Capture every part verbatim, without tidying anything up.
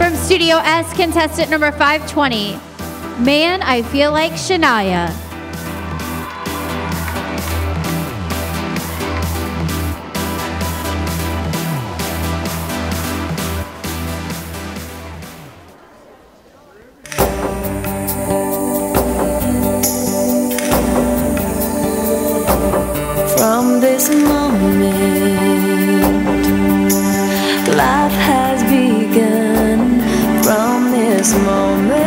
from Studio S, contestant number five twenty. Man, I Feel Like SHANIA. From this moment, life has begun. From this moment,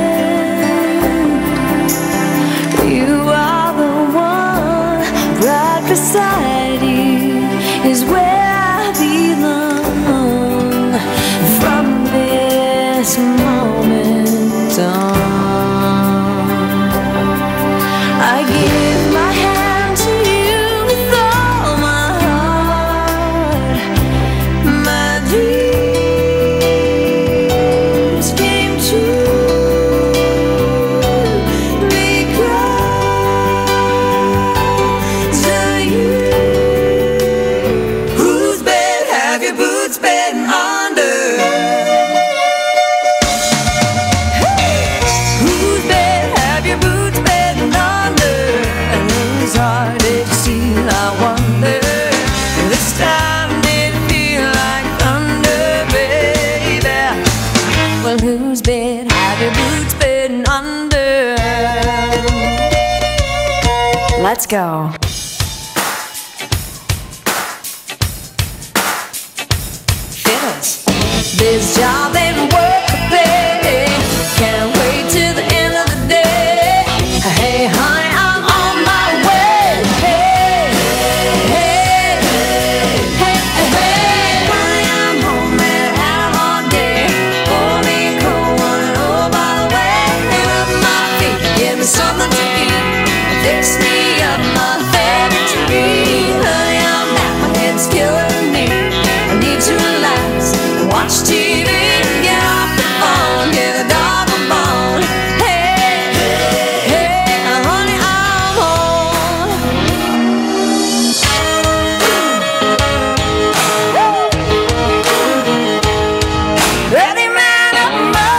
you are the one. Right beside you is where I belong. From this moment on, I give my hand to you. Whose bed have your boots been under? Let's go. Fiddles. This job ain't worth the pay. Can't wait till the end of the day. Hey, honey, I'm on my way. Hey, hey, hey, hey, hey. Honey, I'm home and out all day. Pour me a cold one and oh, by the way, hang up my feet, give me something to eat, fix me up my favorite tree. Honey, I'm back, my head's killing me. I need to relax and watch T V. Get off the phone, get a dog a bone. Hey, hey, hey, honey, I'm home. Any man of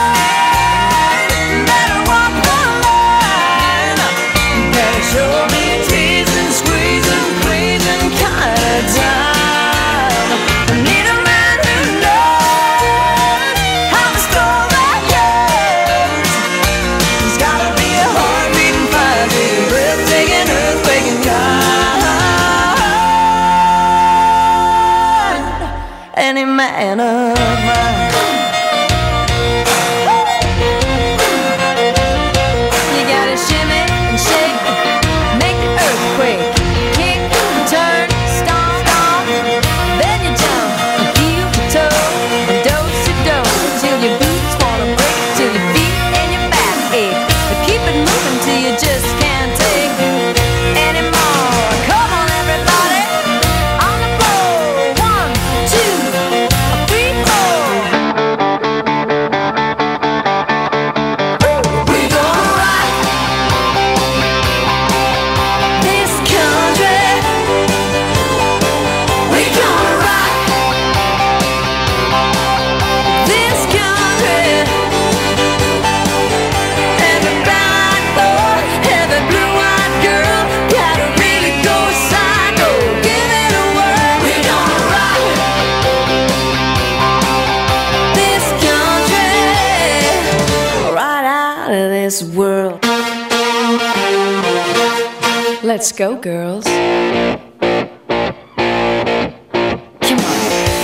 mine better walk the line. Better show me a teasing, squeezing, pleasing kind of time. I need a man who knows how the story goes. There's gotta be a heart-beating, fire-beating, breathtaking, earthquaking kind. Any man of mine. You gotta shimmy and shake, make the earthquake, kick, turn, stomp, stomp. Then you jump from heel to toe, and dose to dose, till your boots wanna break, till your feet and your back ache. But keep it moving till you just can't take anymore. Come on, everybody, on the floor. One, two, three, four. We gonna rock this country. We gonna rock this country. Every black boy, every blue-eyed girl, gotta really go psycho. Give it a whirl. We gonna rock this country, right out of this world. Let's go, girls. Come on.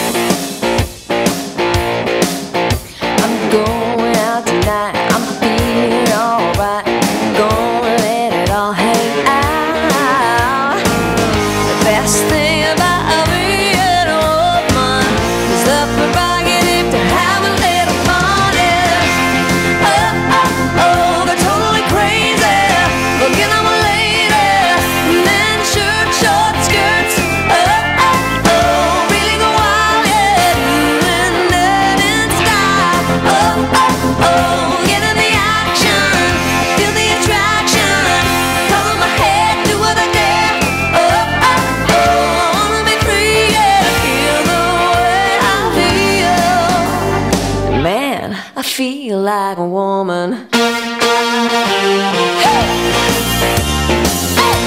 I'm going out tonight. I'm feeling alright. Gonna let it all hang out. The best thing about being a woman is the prerogative to have a little fun. Yeah. Oh, oh, oh, they're totally crazy. Looking at my lady, men shirt, shorts, I feel like a woman. Hey! Hey!